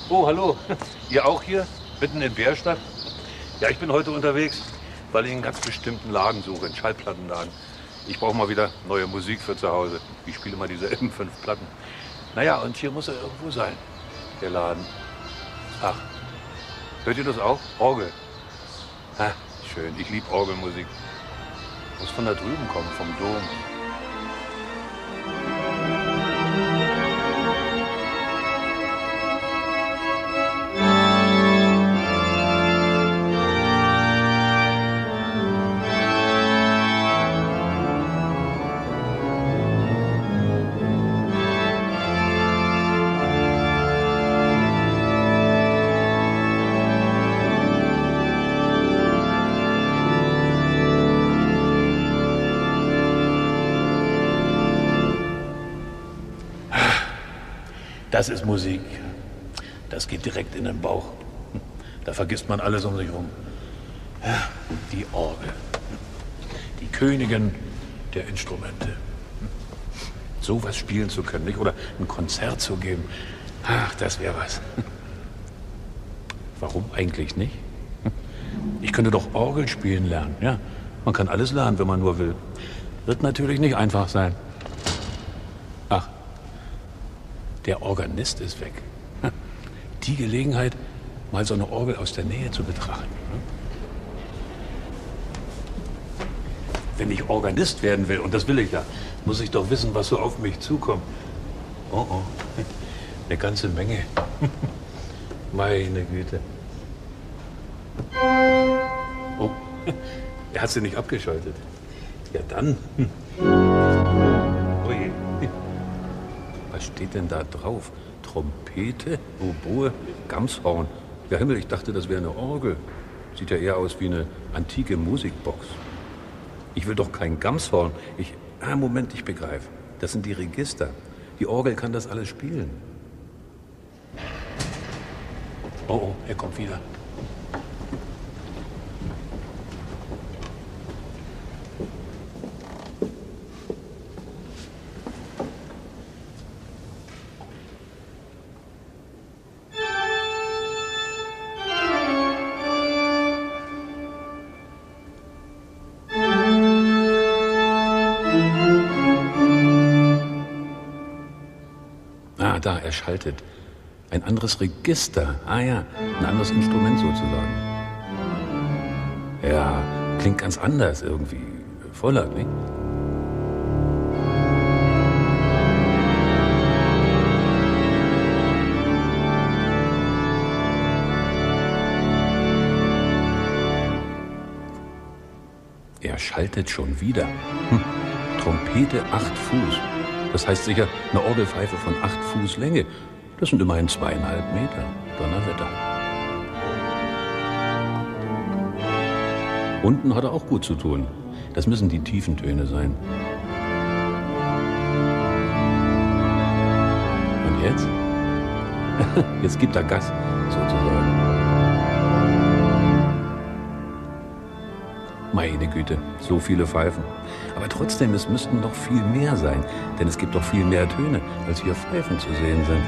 Oh, hallo. Ihr auch hier? Mitten in Bärstadt? Ja, ich bin heute unterwegs, weil ich einen ganz bestimmten Laden suche, einen Schallplattenladen. Ich brauche mal wieder neue Musik für zu Hause. Ich spiele immer diese M5 Platten. Naja, und hier muss er irgendwo sein, der Laden. Ach, hört ihr das auch? Orgel. Ha, schön, ich liebe Orgelmusik. Muss von da drüben kommen, vom Dom. Das ist Musik. Das geht direkt in den Bauch. Da vergisst man alles um sich rum. Die Orgel. Die Königin der Instrumente. So was spielen zu können, nicht? Oder ein Konzert zu geben. Ach, das wäre was. Warum eigentlich nicht? Ich könnte doch Orgel spielen lernen. Ja, man kann alles lernen, wenn man nur will. Wird natürlich nicht einfach sein. Ach. Der Organist ist weg. Die Gelegenheit, mal so eine Orgel aus der Nähe zu betrachten. Wenn ich Organist werden will, und das will ich ja, muss ich doch wissen, was so auf mich zukommt. Oh, oh, eine ganze Menge. Meine Güte. Oh, er hat sie nicht abgeschaltet. Ja, dann. Oh je. Was steht denn da drauf? Trompete, Oboe, Gamshorn. Ja Himmel, ich dachte, das wäre eine Orgel. Sieht ja eher aus wie eine antike Musikbox. Ich will doch kein Gamshorn. Moment, ich begreife. Das sind die Register. Die Orgel kann das alles spielen. Oh, oh, er kommt wieder. Da, er schaltet. Ein anderes Register. Ah ja, ein anderes Instrument sozusagen. Ja, klingt ganz anders irgendwie. Voller, nicht? Er schaltet schon wieder. Trompete 8 Fuß. Das heißt sicher eine Orgelpfeife von 8 Fuß Länge. Das sind immerhin 2,5 Meter. Donnerwetter. Unten hat er auch gut zu tun. Das müssen die tiefen Töne sein. Und jetzt? Jetzt gibt er Gas, sozusagen. Meine Güte, so viele Pfeifen. Aber trotzdem, es müssten doch viel mehr sein. Denn es gibt doch viel mehr Töne, als hier Pfeifen zu sehen sind.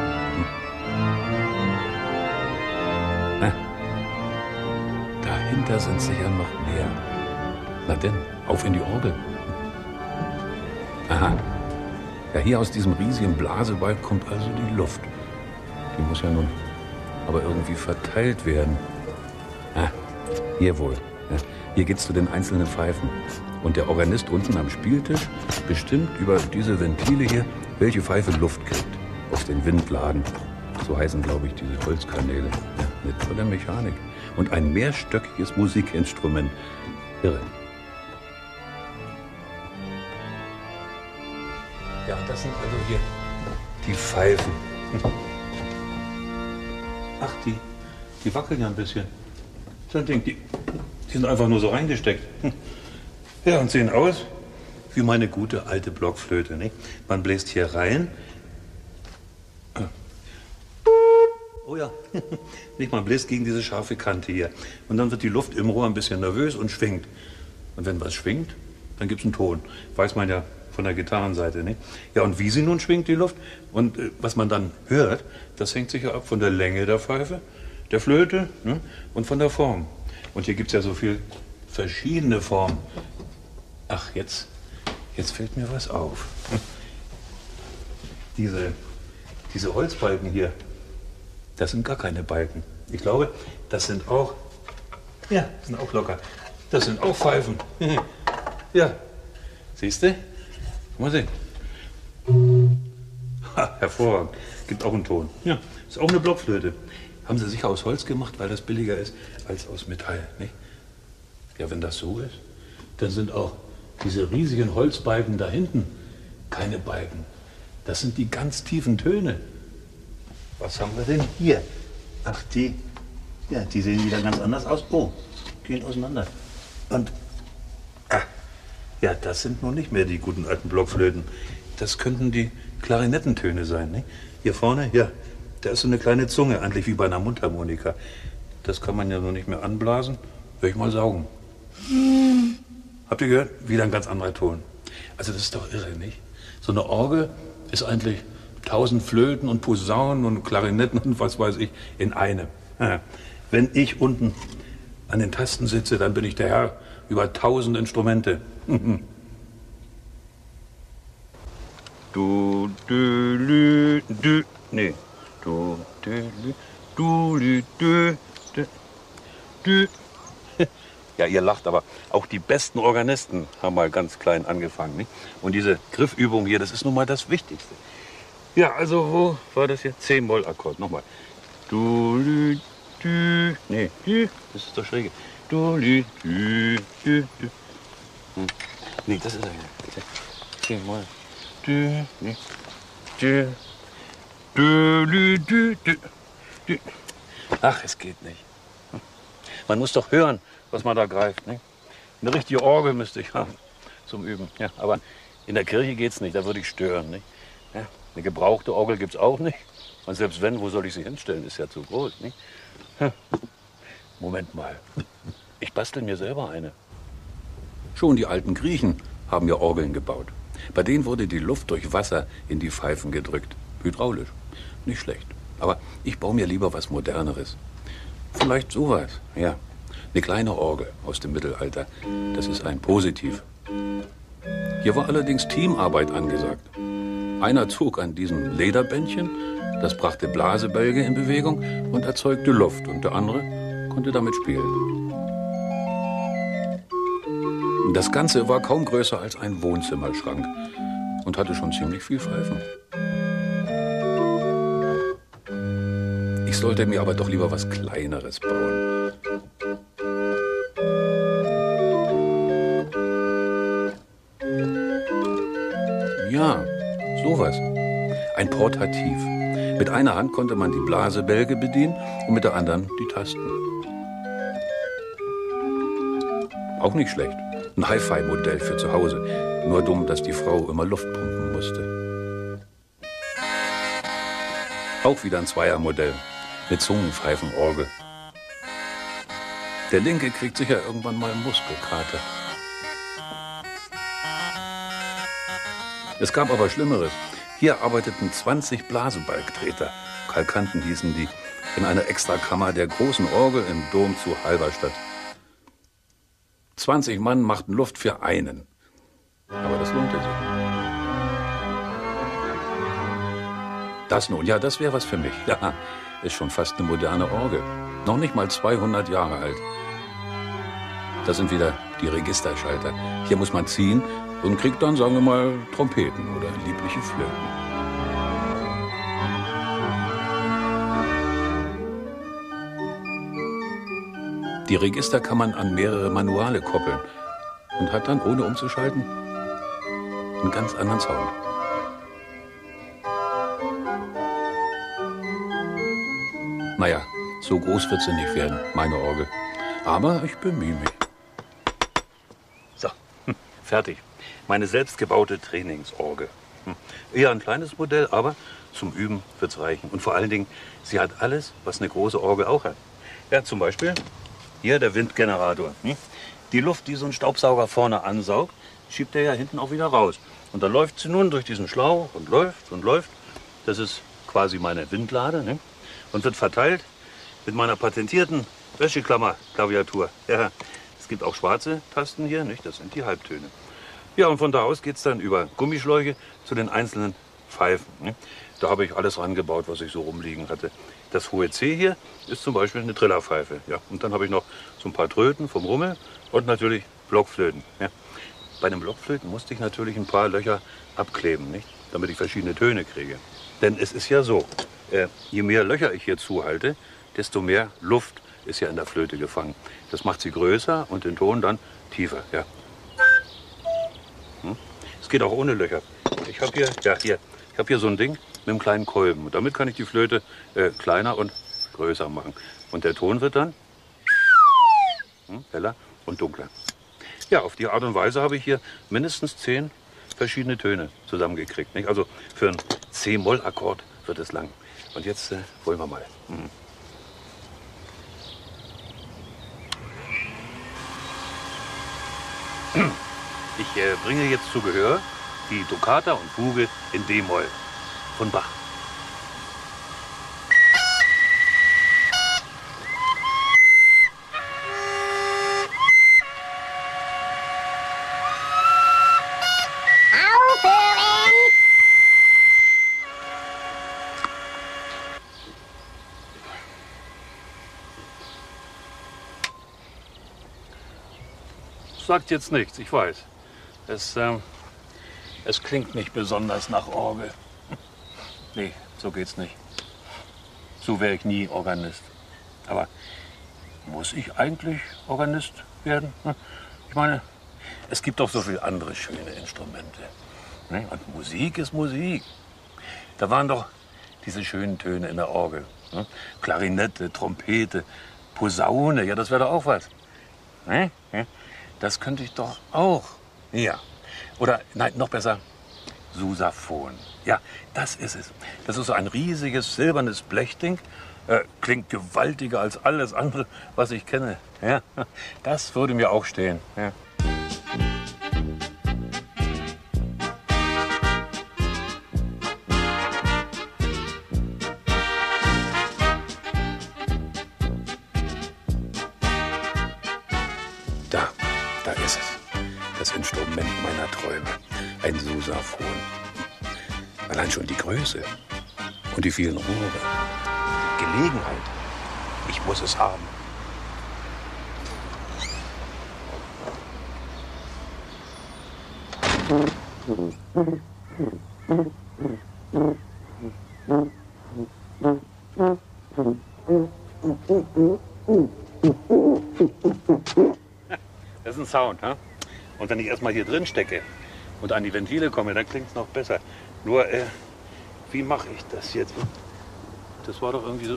Dahinter sind sicher noch mehr. Na denn, auf in die Orgel. Aha. Ja, hier aus diesem riesigen Blasebalg kommt also die Luft. Die muss ja nun aber irgendwie verteilt werden. Hier wohl. Ja, hier geht's zu den einzelnen Pfeifen. Und der Organist unten am Spieltisch bestimmt über diese Ventile hier, welche Pfeife Luft kriegt. Aus den Windladen. So heißen, glaube ich, diese Holzkanäle. Ja, eine tolle Mechanik. Und ein mehrstöckiges Musikinstrument. Irre. Ja, das sind also hier die Pfeifen. Ach, die wackeln ja ein bisschen. So ein Ding, die sind einfach nur so reingesteckt. Ja, und sehen aus wie meine gute alte Blockflöte, nicht? Man bläst hier rein. Oh ja, nicht, man bläst gegen diese scharfe Kante hier. Und dann wird die Luft im Rohr ein bisschen nervös und schwingt. Und wenn was schwingt, dann gibt's einen Ton. Weiß man ja von der Gitarrenseite. Nicht? Ja, und wie sie nun schwingt, die Luft, und was man dann hört, das hängt sicher ab von der Länge der Pfeife, der Flöte, ne? Und von der Form. Und hier gibt es ja so viel verschiedene Formen. Ach, jetzt fällt mir was auf. Diese Holzbalken hier, das sind gar keine Balken. Ich glaube, das sind auch, ja, das sind auch locker. Das sind auch Pfeifen. Ja, siehst du? Mal sehen. Ha, hervorragend. Gibt auch einen Ton. Ja, ist auch eine Blockflöte. Haben sie sicher aus Holz gemacht, weil das billiger ist als aus Metall, nicht? Ja, wenn das so ist, dann sind auch diese riesigen Holzbalken da hinten keine Balken. Das sind die ganz tiefen Töne. Was haben wir denn hier? Ach, die sehen wieder ganz anders aus. Oh, gehen auseinander. Und, ja, das sind nun nicht mehr die guten alten Blockflöten. Das könnten die Klarinettentöne sein, nicht? Hier vorne, ja, da ist so eine kleine Zunge, eigentlich wie bei einer Mundharmonika. Das kann man ja noch nicht mehr anblasen. Will ich mal saugen. Habt ihr gehört? Wieder ein ganz anderer Ton. Also das ist doch irre, nicht? So eine Orgel ist eigentlich 1000 Flöten und Posaunen und Klarinetten und was weiß ich in einem. Ja. Wenn ich unten an den Tasten sitze, dann bin ich der Herr über 1000 Instrumente. Du, du, lü, du, nee. Du, du, lü, du, lü, du, du, du. Ja, ihr lacht, aber auch die besten Organisten haben mal ganz klein angefangen. Nicht? Und diese Griffübung hier, das ist nun mal das Wichtigste. Ja, also wo war das hier? C-Moll-Akkord. Nochmal. Du, lü, du, nee, du, das ist doch schräge. Du, lü, du, du, du. Nee, das ist er hier. C-Moll. Du, nee, du, du, lü, du, du, du. Ach, es geht nicht. Man muss doch hören, was man da greift. Nicht? Eine richtige Orgel müsste ich haben zum Üben. Ja, aber in der Kirche geht's nicht, da würde ich stören. Nicht? Ja, eine gebrauchte Orgel gibt's auch nicht. Und selbst wenn, wo soll ich sie hinstellen? Ist ja zu groß. Nicht? Moment mal, ich bastel mir selber eine. Schon die alten Griechen haben ja Orgeln gebaut. Bei denen wurde die Luft durch Wasser in die Pfeifen gedrückt. Hydraulisch. Nicht schlecht. Aber ich baue mir lieber was Moderneres. Vielleicht sowas, ja. Eine kleine Orgel aus dem Mittelalter. Das ist ein Positiv. Hier war allerdings Teamarbeit angesagt. Einer zog an diesem Lederbändchen, das brachte Blasebälge in Bewegung und erzeugte Luft. Und der andere konnte damit spielen. Das Ganze war kaum größer als ein Wohnzimmerschrank und hatte schon ziemlich viel Pfeifen. Ich sollte mir aber doch lieber was Kleineres bauen. Ja, sowas. Ein Portativ. Mit einer Hand konnte man die Blasebälge bedienen und mit der anderen die Tasten. Auch nicht schlecht. Ein Hi-Fi-Modell für zu Hause. Nur dumm, dass die Frau immer Luft pumpen musste. Auch wieder ein Zweiermodell. Mit Zungenpfeifenorgel. Der Linke kriegt sicher irgendwann mal Muskelkater. Es gab aber Schlimmeres. Hier arbeiteten 20 Blasebalgtreter, Kalkanten hießen die, in einer Extrakammer der großen Orgel im Dom zu Halberstadt. 20 Mann machten Luft für einen. Aber das lohnte sich. Das nun, ja, das wäre was für mich. Ja, ist schon fast eine moderne Orgel. Noch nicht mal 200 Jahre alt. Da sind wieder die Registerschalter. Hier muss man ziehen und kriegt dann, sagen wir mal, Trompeten oder liebliche Flöten. Die Register kann man an mehrere Manuale koppeln und hat dann, ohne umzuschalten, einen ganz anderen Sound. Naja, so groß wird sie nicht werden, meine Orgel. Aber ich bemühe mich. So, fertig. Meine selbstgebaute Trainingsorgel. Eher ein kleines Modell, aber zum Üben wird's reichen. Und vor allen Dingen, sie hat alles, was eine große Orgel auch hat. Ja, zum Beispiel hier der Windgenerator. Die Luft, die so ein Staubsauger vorne ansaugt, schiebt er ja hinten auch wieder raus. Und dann läuft sie nun durch diesen Schlauch und läuft und läuft. Das ist quasi meine Windlade, ne? Und wird verteilt mit meiner patentierten Wäscheklammer-Klaviatur. Ja, es gibt auch schwarze Tasten hier, nicht? Das sind die Halbtöne. Ja, und von da aus geht es dann über Gummischläuche zu den einzelnen Pfeifen. Ne? Da habe ich alles rangebaut, was ich so rumliegen hatte. Das hohe C hier ist zum Beispiel eine Trillerpfeife. Ja, und dann habe ich noch so ein paar Tröten vom Rummel und natürlich Blockflöten. Ja. Bei den Blockflöten musste ich natürlich ein paar Löcher abkleben, nicht? Damit ich verschiedene Töne kriege. Denn es ist ja so, je mehr Löcher ich hier zuhalte, desto mehr Luft ist ja in der Flöte gefangen. Das macht sie größer und den Ton dann tiefer. Ja. Es geht auch ohne Löcher. Ich habe hier so ein Ding mit einem kleinen Kolben. Und damit kann ich die Flöte kleiner und größer machen. Und der Ton wird dann heller und dunkler. Ja, auf die Art und Weise habe ich hier mindestens 10 verschiedene Töne zusammengekriegt. Nicht? Also für einen C-Moll-Akkord wird es lang. Und jetzt wollen wir mal. Ich bringe jetzt zu Gehör die Toccata und Fuge in D-Moll von Bach. Sagt jetzt nichts, ich weiß. Es klingt nicht besonders nach Orgel. Nee, so geht's nicht. So wäre ich nie Organist. Aber muss ich eigentlich Organist werden? Ich meine, es gibt doch so viele andere schöne Instrumente. Und Musik ist Musik. Da waren doch diese schönen Töne in der Orgel. Klarinette, Trompete, Posaune, ja, das wäre doch auch was. Das könnte ich doch auch. Ja. Oder, nein, noch besser, Sousaphon. Ja, das ist es. Das ist so ein riesiges silbernes Blechding. Klingt gewaltiger als alles andere, was ich kenne. Ja, das würde mir auch stehen. Ja. Da ist es. Das Instrument meiner Träume. Ein Sousaphon. Allein schon die Größe und die vielen Rohre. Gelegenheit. Ich muss es haben. Das ist ein Sound, ne? Und wenn ich erstmal hier drin stecke und an die Ventile komme, dann klingt es noch besser. Nur, wie mache ich das jetzt? Das war doch irgendwie so...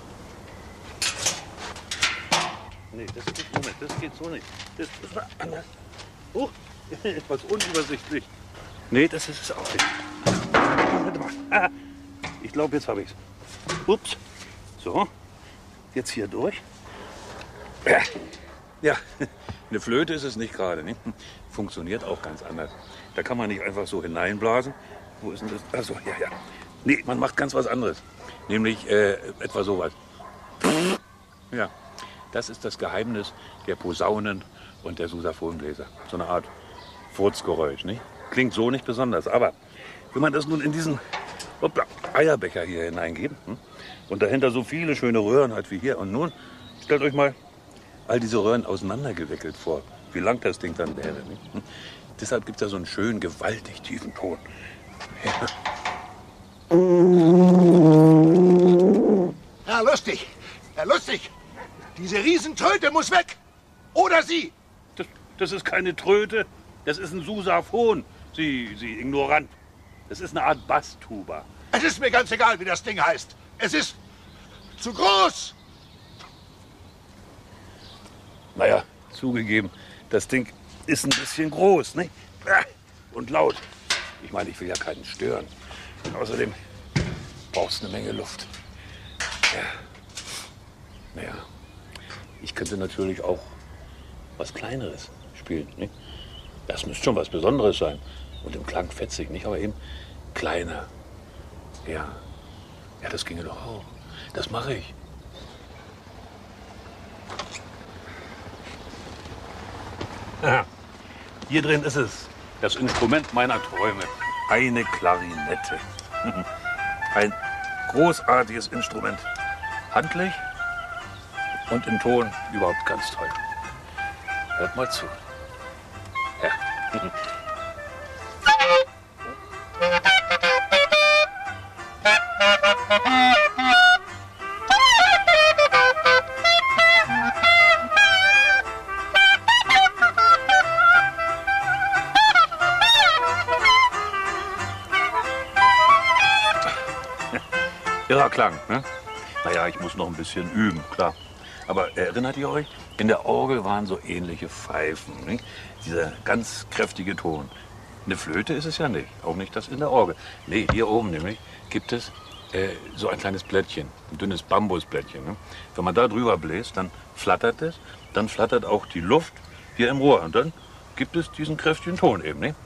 Nee, das geht so nicht. Das war anders. Oh, etwas unübersichtlich. Nee, das ist es auch nicht. Ich glaube, jetzt habe ich es. Ups. So, jetzt hier durch. Ja, eine Flöte ist es nicht gerade. Ne? Funktioniert auch ganz anders. Da kann man nicht einfach so hineinblasen. Wo ist denn das? Achso, ja. Nee, man macht ganz was anderes. Nämlich etwa sowas. Ja, das ist das Geheimnis der Posaunen und der Sousaphonbläser. So eine Art Furzgeräusch. Nicht? Klingt so nicht besonders. Aber wenn man das nun in diesen Eierbecher hier hineingibt und dahinter so viele schöne Röhren hat wie hier. Und nun stellt euch mal all diese Röhren auseinandergewickelt vor, wie lang das Ding dann wäre. Nicht? Deshalb gibt es ja so einen schönen, gewaltig tiefen Ton. Ja. Herr Lustig, diese Riesentröte muss weg. Oder Sie. Das ist keine Tröte, das ist ein Sousaphon, Sie ignorant. Das ist eine Art Basstuba. Es ist mir ganz egal, wie das Ding heißt. Es ist zu groß. Naja, zugegeben, das Ding ist ein bisschen groß, ne? Und laut. Ich meine, ich will ja keinen stören. Und außerdem brauchst du eine Menge Luft. Ja. Naja, ich könnte natürlich auch was Kleineres spielen, ne? Das müsste schon was Besonderes sein. Und im Klang fetzig, nicht, aber eben kleiner. Ja, ja, das ginge doch auch. Das mache ich. Ja, hier drin ist es. Das Instrument meiner Träume. Eine Klarinette. Ein großartiges Instrument. Handlich und im Ton überhaupt ganz toll. Hört mal zu. Ja. Irrer Klang, ne? Naja, ich muss noch ein bisschen üben, klar. Aber erinnert ihr euch? In der Orgel waren so ähnliche Pfeifen, nicht? Dieser ganz kräftige Ton. Eine Flöte ist es ja nicht, auch nicht das in der Orgel. Nee, hier oben nämlich gibt es so ein kleines Blättchen, ein dünnes Bambusblättchen. Ne? Wenn man da drüber bläst, dann flattert es, dann flattert auch die Luft hier im Rohr und dann gibt es diesen kräftigen Ton eben, nicht?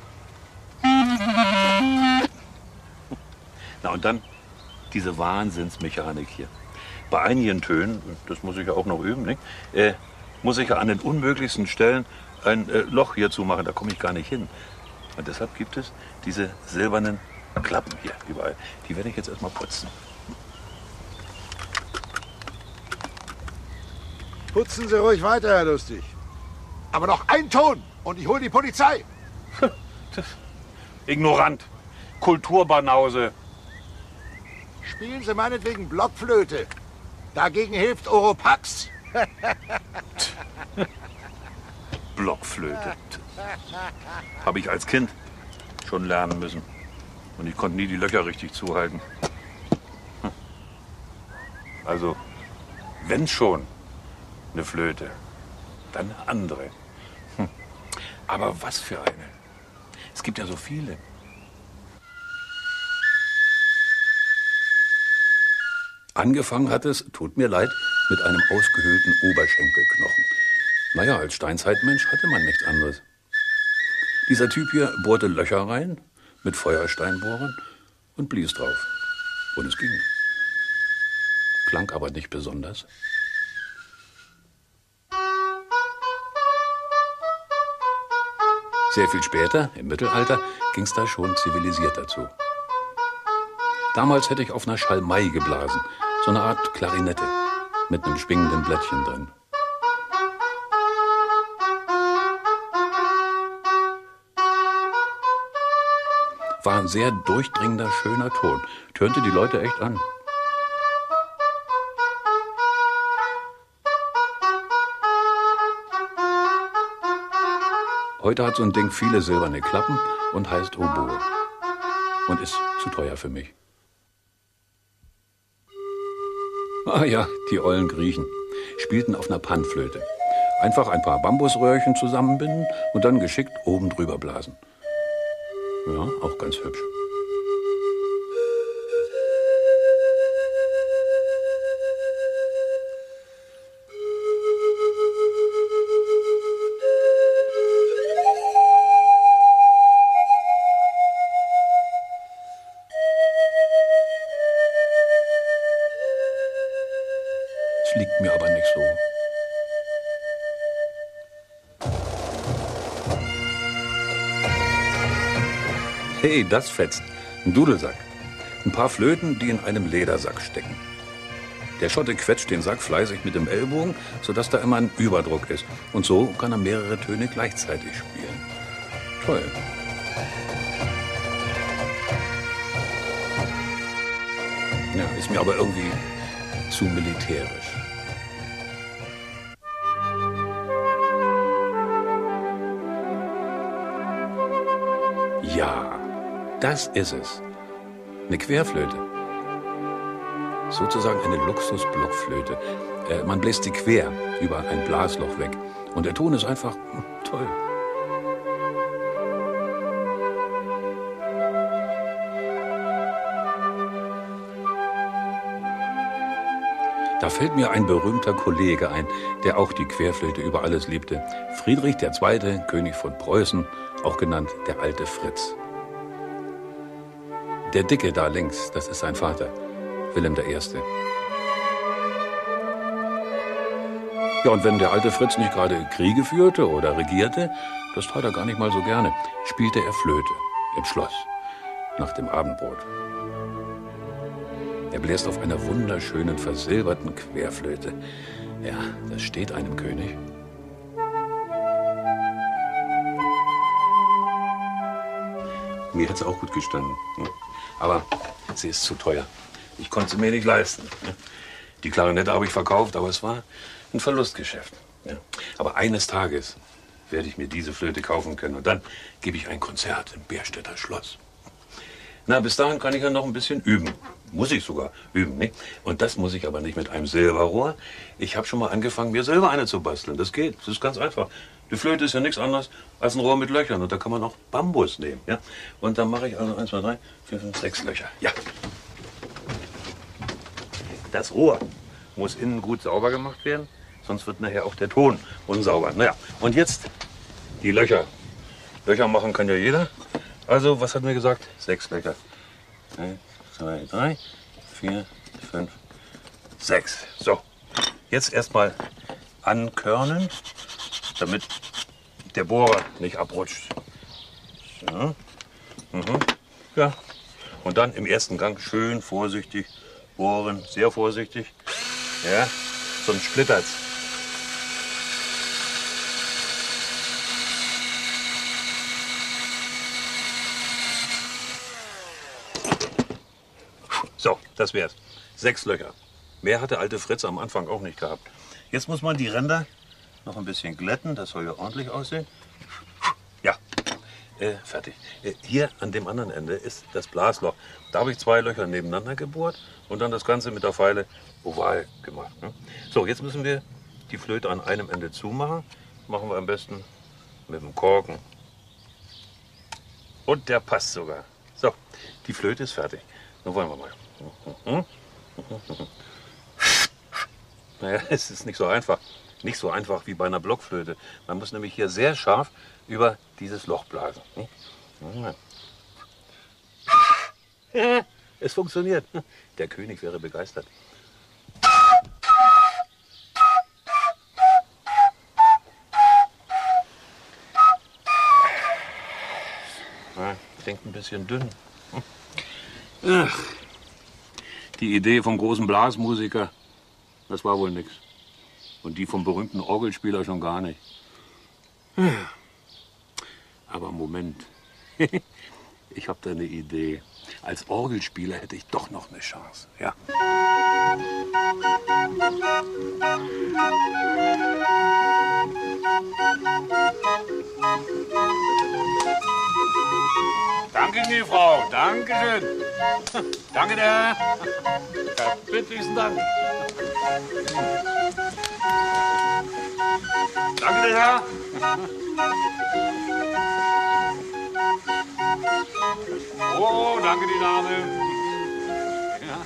Na und dann diese Wahnsinnsmechanik hier. Bei einigen Tönen, das muss ich ja auch noch üben, nicht? Muss ich ja an den unmöglichsten Stellen ein Loch hier zumachen, da komme ich gar nicht hin. Und deshalb gibt es diese silbernen Klappen hier überall. Die werde ich jetzt erstmal putzen. Putzen Sie ruhig weiter, Herr Lustig. Aber noch ein Ton und ich hole die Polizei. Ignorant. Kulturbanause. Spielen Sie meinetwegen Blockflöte. Dagegen hilft Oropax. Blockflöte. Habe ich als Kind schon lernen müssen. Und ich konnte nie die Löcher richtig zuhalten. Also, wenn schon eine Flöte, dann eine andere. Aber was für eine? Es gibt ja so viele. Angefangen hat es, tut mir leid, mit einem ausgehöhlten Oberschenkelknochen. Naja, als Steinzeitmensch hatte man nichts anderes. Dieser Typ hier bohrte Löcher rein mit Feuersteinbohrern und blies drauf. Und es ging. Klang aber nicht besonders. Sehr viel später, im Mittelalter, ging es da schon zivilisierter zu. Damals hätte ich auf einer Schalmei geblasen, so eine Art Klarinette mit einem schwingenden Blättchen drin. War ein sehr durchdringender, schöner Ton. Tönte die Leute echt an. Heute hat so ein Ding viele silberne Klappen und heißt Oboe. Und ist zu teuer für mich. Ah ja, die ollen Griechen spielten auf einer Panflöte. Einfach ein paar Bambusröhrchen zusammenbinden und dann geschickt oben drüber blasen. Ja, auch ganz hübsch. Es liegt mir aber nicht so. Hey, das fetzt. Ein Dudelsack. Ein paar Flöten, die in einem Ledersack stecken. Der Schotte quetscht den Sack fleißig mit dem Ellbogen, sodass da immer ein Überdruck ist. Und so kann er mehrere Töne gleichzeitig spielen. Toll. Ja, ist mir aber irgendwie zu militärisch. Ja, das ist es. Eine Querflöte. Sozusagen eine Luxus-Blockflöte. Man bläst sie quer über ein Blasloch weg. Und der Ton ist einfach toll. Da fällt mir ein berühmter Kollege ein, der auch die Querflöte über alles liebte. Friedrich II., König von Preußen, auch genannt der alte Fritz. Der Dicke da links, das ist sein Vater, Wilhelm I. Ja, und wenn der alte Fritz nicht gerade Kriege führte oder regierte, das tat er gar nicht mal so gerne, spielte er Flöte im Schloss nach dem Abendbrot. Er bläst auf einer wunderschönen, versilberten Querflöte. Ja, das steht einem König. Mir hätte es auch gut gestanden. Aber sie ist zu teuer. Ich konnte sie mir nicht leisten. Die Klarinette habe ich verkauft, aber es war ein Verlustgeschäft. Aber eines Tages werde ich mir diese Flöte kaufen können. Und dann gebe ich ein Konzert im Bärstädter Schloss. Na, bis dahin kann ich ja noch ein bisschen üben. Muss ich sogar üben, nicht? Und das muss ich aber nicht mit einem Silberrohr. Ich habe schon mal angefangen, mir selber eine zu basteln. Das geht, das ist ganz einfach. Die Flöte ist ja nichts anderes als ein Rohr mit Löchern. Und da kann man auch Bambus nehmen. Ja? Und dann mache ich also 1, 2, 3, 4, 5, 6 Löcher. Ja. Das Rohr muss innen gut sauber gemacht werden. Sonst wird nachher auch der Ton unsauber. Naja, und jetzt die Löcher. Löcher machen kann ja jeder. Also, was hat mir gesagt? 6 Löcher. 1, 2, 3, 4, 5, 6. So, jetzt erstmal ankörnen, damit der Bohrer nicht abrutscht. So. Ja. Und dann im ersten Gang schön vorsichtig bohren, sehr vorsichtig. Ja, sonst splittert's. So, das wär's. 6 Löcher. Mehr hat der alte Fritz am Anfang auch nicht gehabt. Jetzt muss man die Ränder noch ein bisschen glätten. Das soll ja ordentlich aussehen. Ja, fertig. Hier an dem anderen Ende ist das Blasloch. Da habe ich 2 Löcher nebeneinander gebohrt und dann das Ganze mit der Feile oval gemacht. Ne? So, jetzt müssen wir die Flöte an einem Ende zumachen. Machen wir am besten mit dem Korken. Und der passt sogar. So, die Flöte ist fertig. Dann wollen wir mal. Naja, es ist nicht so einfach. Nicht so einfach wie bei einer Blockflöte. Man muss nämlich hier sehr scharf über dieses Loch blasen. Ja, es funktioniert. Der König wäre begeistert. Klingt ein bisschen dünn. Ach, die Idee vom großen Blasmusiker, das war wohl nichts. Und die vom berühmten Orgelspieler schon gar nicht. Aber Moment, ich habe da eine Idee. Als Orgelspieler hätte ich doch noch eine Chance. Ja. Danke, die Frau. Dankeschön. Danke, der Herr. Verbindlichsten Dank. Danke, der Herr. Oh, danke, die Dame. Ja.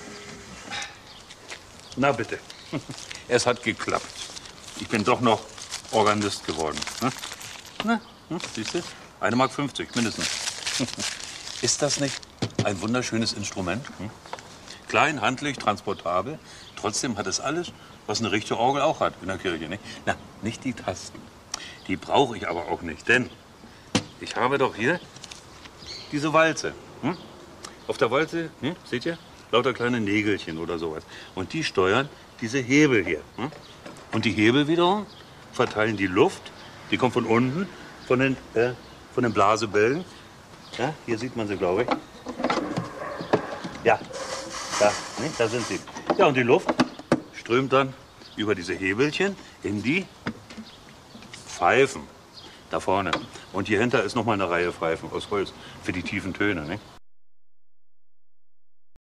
Na bitte. Es hat geklappt. Ich bin doch noch Organist geworden. Na, siehst du? 1,50 Mark mindestens. Ist das nicht ein wunderschönes Instrument? Klein, handlich, transportabel. Trotzdem hat es alles, was eine richtige Orgel auch hat in der Kirche. Nicht? Na, nicht die Tasten. Die brauche ich aber auch nicht, denn ich habe doch hier diese Walze. Auf der Walze, seht ihr, lauter kleine Nägelchen oder sowas. Und die steuern diese Hebel hier. Und die Hebel wiederum verteilen die Luft, die kommt von unten, von den Blasebälgen. Ja, hier sieht man sie, glaube ich. Ja, da sind sie. Ja, und die Luft strömt dann über diese Hebelchen in die Pfeifen da vorne. Und hier hinter ist noch mal eine Reihe Pfeifen aus Holz für die tiefen Töne. Nicht?